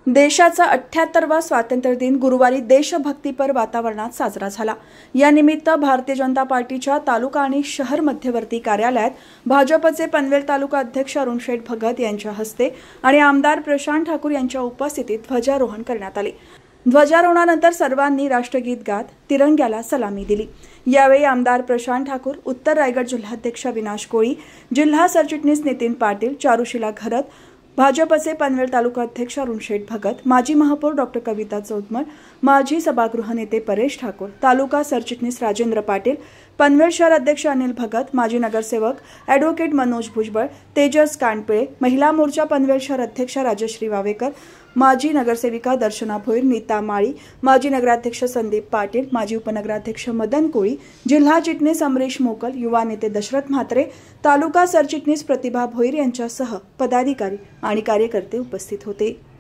देशाचा 78वा स्वातंत्र्य दिन गुरुवारी देशभक्तीपर वातावरणात साजरा झाला। या निमित्त भारतीय जनता पार्टीच्या तालुका आणि शहर मध्यवर्ती कार्यालयात भाजपचे पनवेल तालुका अध्यक्ष अरुण शेठ भगत यांच्या हस्ते आणि आमदार प्रशांत ठाकूर यांच्या उपस्थितीत ध्वजारोहण करण्यात आले। ध्वजारोहणानंतर सर्वांनी राष्ट्रगीत गात तिरंग्याला सलामी दिली। यावेळी आमदार प्रशांत ठाकूर, उत्तर रायगड जिल्हाध्यक्ष अविनाश कोळी, जिल्हा सरचिटणीस नितीन पाटील, चारुशीला घरत, भाजपचे पनवेल तालुका अध्यक्ष अरुण शेठ भगत, माजी महापौर डॉ. कविता चौतमल, माजी सभागृह नेते परेश ठाकूर, तालुका सरचिटणीस राजेंद्र पाटील, पनवेल शहर अध्यक्ष अनिल भगत, माजी नगरसेवक ॲडव्होकेट मनोज भुजबळ, तेजस कांडपिळे, महिला मोर्चा पनवेल शहर अध्यक्ष राजश्री वावेकर, माजी नगरसेविका दर्शना भोईर, नीता माळी, माजी नगराध्यक्ष संदीप पाटील, माजी उपनगराध्यक्ष मदन कोळी, जिल्हा चिटणीस अमरीश मोकल, युवा नेते दशरथ म्हात्रे, तालुका सरचिटणीस प्रतिभा भोईर यांच्यासह पदाधिकारी आणि कार्यकर्ते उपस्थित होते।